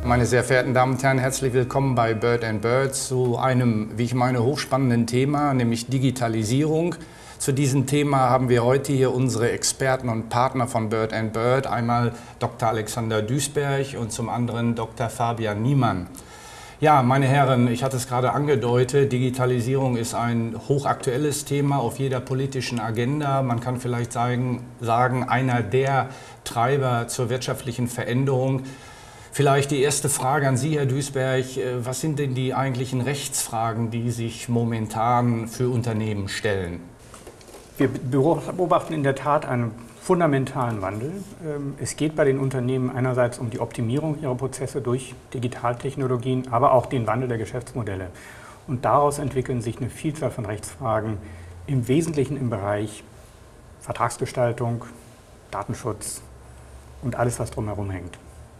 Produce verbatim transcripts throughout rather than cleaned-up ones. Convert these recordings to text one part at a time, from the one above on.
Meine sehr verehrten Damen und Herren, herzlich willkommen bei Bird and Bird zu einem, wie ich meine, hochspannenden Thema, nämlich Digitalisierung. Zu diesem Thema haben wir heute hier unsere Experten und Partner von Bird and Bird, einmal Doktor Alexander Duisberg und zum anderen Doktor Fabian Niemann. Ja, meine Herren, ich hatte es gerade angedeutet, Digitalisierung ist ein hochaktuelles Thema auf jeder politischen Agenda. Man kann vielleicht sagen, sagen einer der Treiber zur wirtschaftlichen Veränderung. Vielleicht die erste Frage an Sie, Herr Duisberg. Was sind denn die eigentlichen Rechtsfragen, die sich momentan für Unternehmen stellen? Wir beobachten in der Tat einen fundamentalen Wandel. Es geht bei den Unternehmen einerseits um die Optimierung ihrer Prozesse durch Digitaltechnologien, aber auch den Wandel der Geschäftsmodelle. Und daraus entwickeln sich eine Vielzahl von Rechtsfragen, im Wesentlichen im Bereich Vertragsgestaltung, Datenschutz und alles, was drumherum hängt.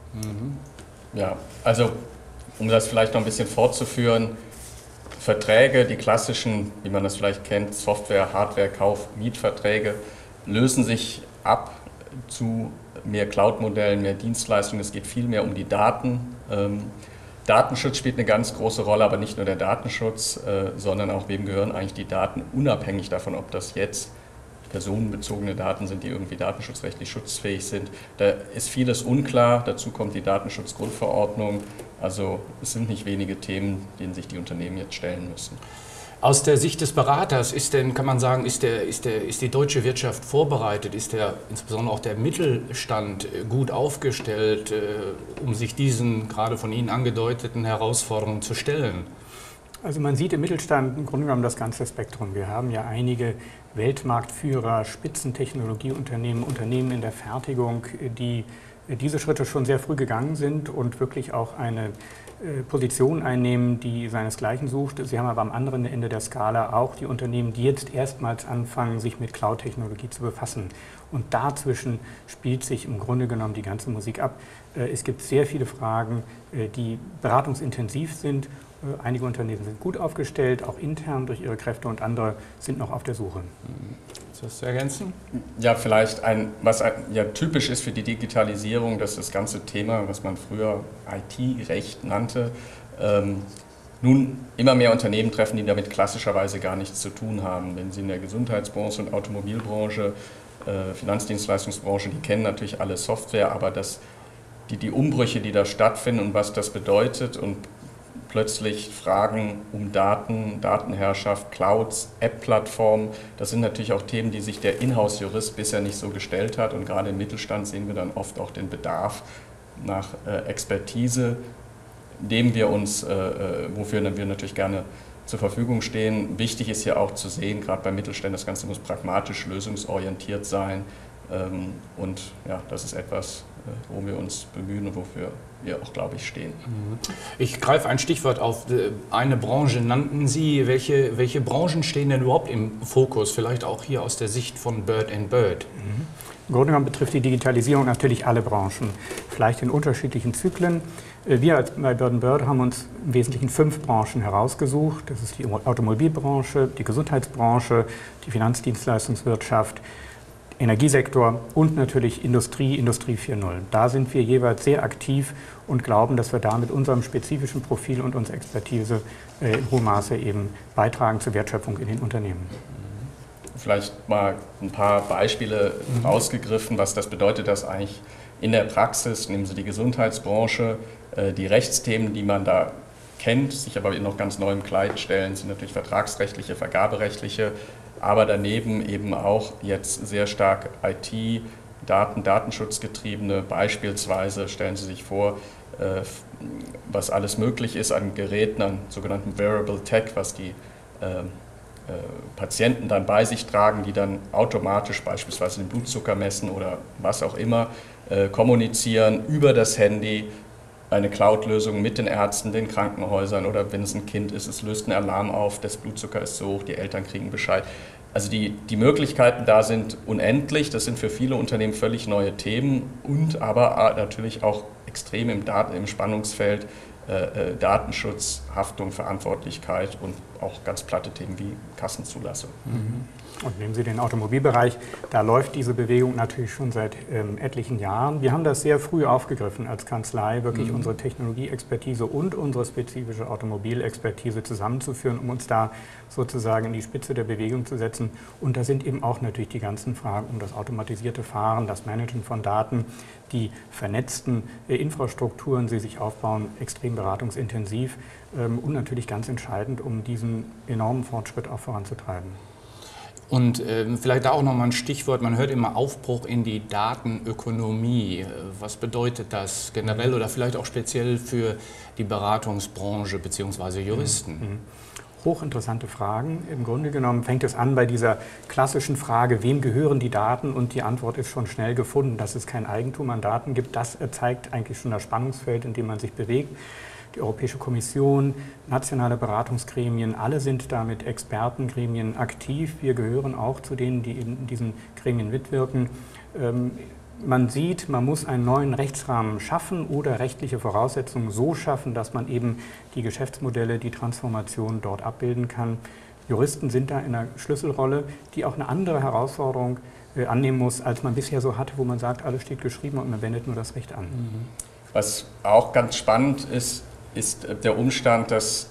Ja, also um das vielleicht noch ein bisschen fortzuführen, Verträge, die klassischen, wie man das vielleicht kennt, Software, Hardware, Kauf, Mietverträge, lösen sich ab zu mehr Cloud-Modellen, mehr Dienstleistungen. Es geht viel mehr um die Daten. Ähm, Datenschutz spielt eine ganz große Rolle, aber nicht nur der Datenschutz, äh, sondern auch, wem gehören eigentlich die Daten, unabhängig davon, ob das jetzt personenbezogene Daten sind, die irgendwie datenschutzrechtlich schutzfähig sind. Da ist vieles unklar, dazu kommt die Datenschutzgrundverordnung. Also es sind nicht wenige Themen, denen sich die Unternehmen jetzt stellen müssen. Aus der Sicht des Beraters ist denn, kann man sagen, ist, der, ist, der, ist die deutsche Wirtschaft vorbereitet, ist der, insbesondere auch der Mittelstand gut aufgestellt, äh, um sich diesen gerade von Ihnen angedeuteten Herausforderungen zu stellen? Also man sieht im Mittelstand im Grunde genommen das ganze Spektrum. Wir haben ja einige Weltmarktführer, Spitzentechnologieunternehmen, Unternehmen in der Fertigung, die diese Schritte schon sehr früh gegangen sind und wirklich auch eine Position einnehmen, die seinesgleichen sucht. Sie haben aber am anderen Ende der Skala auch die Unternehmen, die jetzt erstmals anfangen, sich mit Cloud-Technologie zu befassen. Und dazwischen spielt sich im Grunde genommen die ganze Musik ab. Es gibt sehr viele Fragen, die beratungsintensiv sind. Einige Unternehmen sind gut aufgestellt, auch intern durch ihre Kräfte, und andere sind noch auf der Suche. Ist das zu ergänzen? Ja, vielleicht ein, was ein, ja, typisch ist für die Digitalisierung, dass das ganze Thema, was man früher I T-Recht nannte, ähm, nun immer mehr Unternehmen treffen, die damit klassischerweise gar nichts zu tun haben. Wenn Sie in der Gesundheitsbranche und Automobilbranche, äh, Finanzdienstleistungsbranche, die kennen natürlich alle Software, aber das, die, die Umbrüche, die da stattfinden und was das bedeutet und plötzlich Fragen um Daten, Datenherrschaft, Clouds, App-Plattformen. Das sind natürlich auch Themen, die sich der Inhouse-Jurist bisher nicht so gestellt hat. Und gerade im Mittelstand sehen wir dann oft auch den Bedarf nach äh, Expertise, dem wir uns, äh, wofür wir natürlich gerne zur Verfügung stehen. Wichtig ist ja auch zu sehen, gerade beim Mittelstand, das Ganze muss pragmatisch, lösungsorientiert sein. Ähm, und ja, das ist etwas, wo wir uns bemühen und wofür wir auch, glaube ich, stehen. Ich greife ein Stichwort auf. Eine Branche nannten Sie. Welche, welche Branchen stehen denn überhaupt im Fokus? Vielleicht auch hier aus der Sicht von Bird and Bird. Mhm. Im Grunde genommen betrifft die Digitalisierung natürlich alle Branchen, vielleicht in unterschiedlichen Zyklen. Wir bei Bird and Bird haben uns im Wesentlichen fünf Branchen herausgesucht. Das ist die Automobilbranche, die Gesundheitsbranche, die Finanzdienstleistungswirtschaft, Energiesektor und natürlich Industrie, Industrie vier Punkt null. Da sind wir jeweils sehr aktiv und glauben, dass wir da mit unserem spezifischen Profil und unserer Expertise äh, in hohem Maße eben beitragen zur Wertschöpfung in den Unternehmen. Vielleicht mal ein paar Beispiele mhm. rausgegriffen, was das bedeutet, dass eigentlich in der Praxis, nehmen Sie die Gesundheitsbranche, äh, die Rechtsthemen, die man da kennt, sich aber in noch ganz neuem Kleid stellen, sind natürlich vertragsrechtliche, vergaberechtliche, aber daneben eben auch jetzt sehr stark I T, Daten, Datenschutzgetriebene. Beispielsweise stellen Sie sich vor, was alles möglich ist an Geräten, an sogenannten Wearable Tech, was die Patienten dann bei sich tragen, die dann automatisch beispielsweise den Blutzucker messen oder was auch immer, kommunizieren über das Handy. Eine Cloud-Lösung mit den Ärzten, den Krankenhäusern oder wenn es ein Kind ist, es löst einen Alarm auf, der Blutzucker ist so hoch, die Eltern kriegen Bescheid. Also die, die Möglichkeiten da sind unendlich, das sind für viele Unternehmen völlig neue Themen und aber natürlich auch extrem im, Dat- im Spannungsfeld äh, Datenschutz, Haftung, Verantwortlichkeit und auch ganz platte Themen wie Kassenzulassung. Mhm. Und nehmen Sie den Automobilbereich, da läuft diese Bewegung natürlich schon seit ähm, etlichen Jahren. Wir haben das sehr früh aufgegriffen als Kanzlei, wirklich mhm. unsere Technologieexpertise und unsere spezifische Automobilexpertise zusammenzuführen, um uns da sozusagen in die Spitze der Bewegung zu setzen. Und da sind eben auch natürlich die ganzen Fragen um das automatisierte Fahren, das Managen von Daten, die vernetzten äh, Infrastrukturen, die sich aufbauen, extrem beratungsintensiv ähm, und natürlich ganz entscheidend, um diesen enormen Fortschritt auch voranzutreiben. Und äh, vielleicht da auch nochmal ein Stichwort, man hört immer Aufbruch in die Datenökonomie. Was bedeutet das generell oder vielleicht auch speziell für die Beratungsbranche bzw. Juristen? Mhm. Hochinteressante Fragen. Im Grunde genommen fängt es an bei dieser klassischen Frage, wem gehören die Daten? Und die Antwort ist schon schnell gefunden, dass es kein Eigentum an Daten gibt. Das zeigt eigentlich schon das Spannungsfeld, in dem man sich bewegt. Die Europäische Kommission, nationale Beratungsgremien, alle sind da mit Expertengremien aktiv. Wir gehören auch zu denen, die in diesen Gremien mitwirken. Ähm, man sieht, man muss einen neuen Rechtsrahmen schaffen oder rechtliche Voraussetzungen so schaffen, dass man eben die Geschäftsmodelle, die Transformation dort abbilden kann. Juristen sind da in einer Schlüsselrolle, die auch eine andere Herausforderung äh, annehmen muss, als man bisher so hatte, wo man sagt, alles steht geschrieben und man wendet nur das Recht an. Was auch ganz spannend ist, ist der Umstand, dass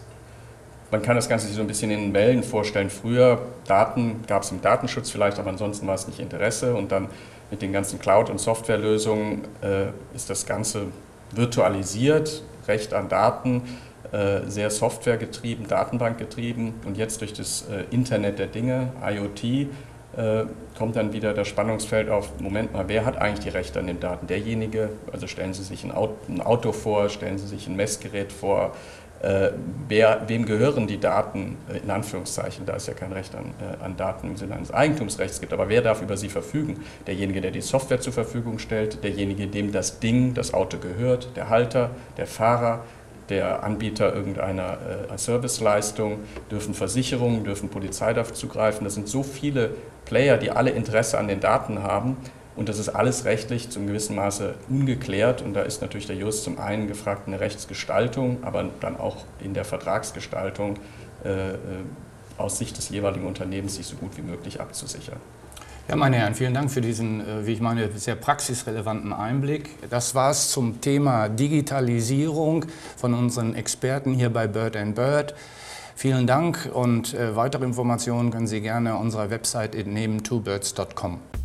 man kann das Ganze sich so ein bisschen in Wellen vorstellen. Früher Daten gab es im Datenschutz vielleicht, aber ansonsten war es nicht Interesse. Und dann mit den ganzen Cloud- und Softwarelösungen äh, ist das Ganze virtualisiert, Recht an Daten, äh, sehr softwaregetrieben, datenbankgetrieben. Und jetzt durch das äh, Internet der Dinge, IoT, äh, kommt dann wieder das Spannungsfeld auf, Moment mal, wer hat eigentlich die Rechte an den Daten? Derjenige, also stellen Sie sich ein Auto, ein Auto vor, stellen Sie sich ein Messgerät vor, äh, wer, wem gehören die Daten, äh, in Anführungszeichen, da es ja kein Recht an, äh, an Daten im Sinne eines Eigentumsrechts gibt, aber wer darf über sie verfügen? Derjenige, der die Software zur Verfügung stellt, derjenige, dem das Ding, das Auto gehört, der Halter, der Fahrer, der Anbieter irgendeiner äh, Serviceleistung, dürfen Versicherungen, dürfen Polizei darauf zugreifen. Das sind so viele Player, die alle Interesse an den Daten haben und das ist alles rechtlich zum gewissen Maße ungeklärt und da ist natürlich der Jurist zum einen gefragt, eine Rechtsgestaltung, aber dann auch in der Vertragsgestaltung äh, aus Sicht des jeweiligen Unternehmens sich so gut wie möglich abzusichern. Ja, meine Herren, vielen Dank für diesen, wie ich meine, sehr praxisrelevanten Einblick. Das war es zum Thema Digitalisierung von unseren Experten hier bei Bird and Bird. Vielen Dank und äh, weitere Informationen können Sie gerne unserer Website entnehmen, two birds dot com.